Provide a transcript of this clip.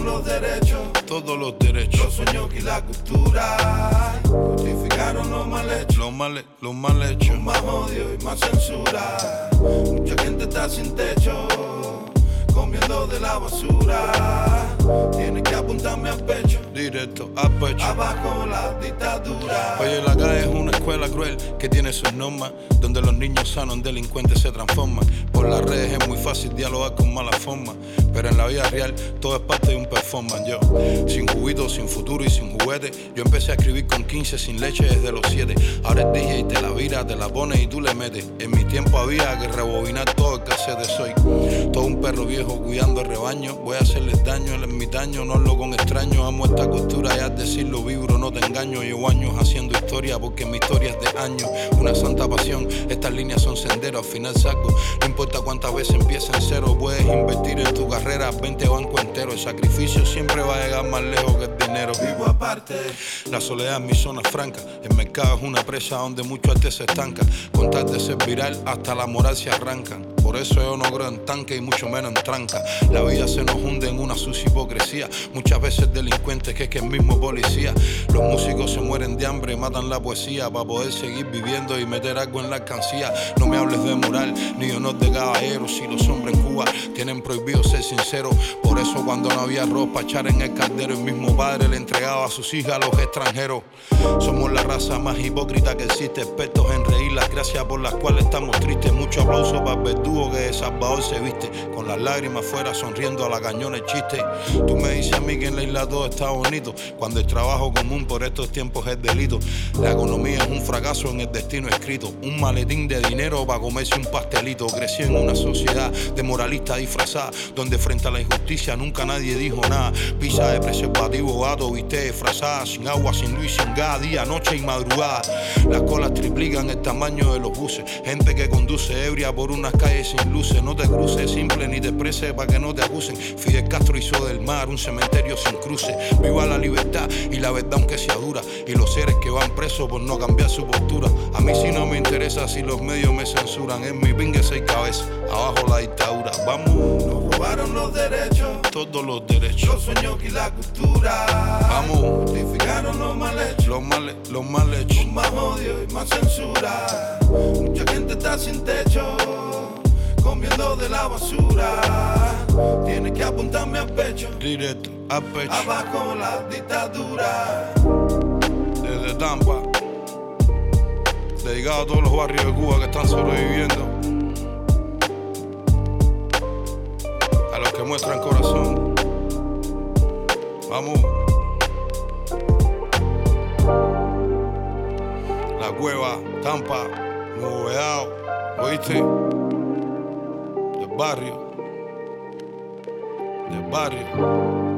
los derechos, todos los derechos, los sueños y la cultura. Justificaron lo mal hecho, lo mal hecho. con más odio y más censura. Mucha gente está sin techo, comiendo de la basura. Tienes que apuntarme al pecho, Directo a pecho. abajo la dictadura. Oye, la calle es una escuela cruel que tiene sus normas, donde los niños sanos en delincuentes se transforman. Por las redes es muy fácil dialogar con mala forma, pero en la vida real todo es parte de un performance. Yo, sin juguito, sin futuro y sin juguete, yo empecé a escribir con 15 sin leche desde los 7. Ahora es DJ, te la vira, te la pones y tú le metes. En mi tiempo había que rebobinar todo el cassette. Soy todo un perro viejo cuidando el rebaño. Voy a hacerles daño, el ermitaño, no hablo con extraños. Amo esta cultura y al decirlo vibro, no te engaño. Llevo años haciendo historia porque mi historia es de años. Una santa pasión, estas líneas son senderos. Al final saco, no importa cuántas veces empieza en cero. Puedes invertir en tu carrera 20 bancos enteros. El sacrificio siempre va a llegar más lejos que el dinero. Vivo aparte, La soledad en mi zona franca. El mercado es una presa donde mucho arte se estanca. Con tal de ser viral, hasta la moral se arrancan. Por eso yo no creo en tanque y mucho menos en tranca. La vida se nos hunde en una sucia hipocresía. Muchas veces delincuentes que es que el mismo policía. Los músicos se mueren de hambre, matan la poesía para poder seguir viviendo y meter algo en la alcancía. No me hables de moral, ni de honor de caballero. Si los hombres en Cuba tienen prohibido ser sinceros. Por eso cuando no había arroz para echar en el caldero, el mismo padre le entregaba a sus hijas a los extranjeros. Somos la raza más hipócrita que existe, expertos en reír las gracias por las cuales estamos tristes. Mucho aplauso para el verdugo que de Salvador se viste, con las lágrimas fuera sonriendo a la cañona el chiste. Tú me dices a mí que en la isla todo está bonito, cuando el trabajo común por estos tiempos es delito. La economía es un fracaso en el destino escrito, un maletín de dinero para comerse un pastelito. Crecí en una sociedad de moralistas disfrazada, donde frente a la injusticia nunca nadie dijo nada. Pisa de preservativo, gato, viste disfrazada, sin agua, sin luz, sin gas, día, noche y madrugada. Las colas triplican el tamaño de los buses, gente que conduce ebria por unas calles sin luces. No te cruces simple ni te expreses para que no te acusen. Fidel Castro hizo del mar un cementerio sin cruces. Viva la libertad y la verdad aunque sea dura, y los seres que van presos por no cambiar su postura. A mí sí no me interesa si los medios me censuran. En mi pingue 6 cabezas, abajo la dictadura. Vamos, nos robaron los derechos, todos los derechos, los sueños y la cultura. vamos, Justificaron lo mal hecho, lo mal hecho. con más odio y más censura. Mucha gente está sin techo, comiendo de la basura. Tienes que apuntarme al pecho, Directo a pecho. abajo la dictadura. Desde Tampa, dedicado a todos los barrios de Cuba que están sobreviviendo, a los que muestran corazón. Vamos. La Cueva, Tampa, Nuevo Vedado, ¿oíste? Del barrio.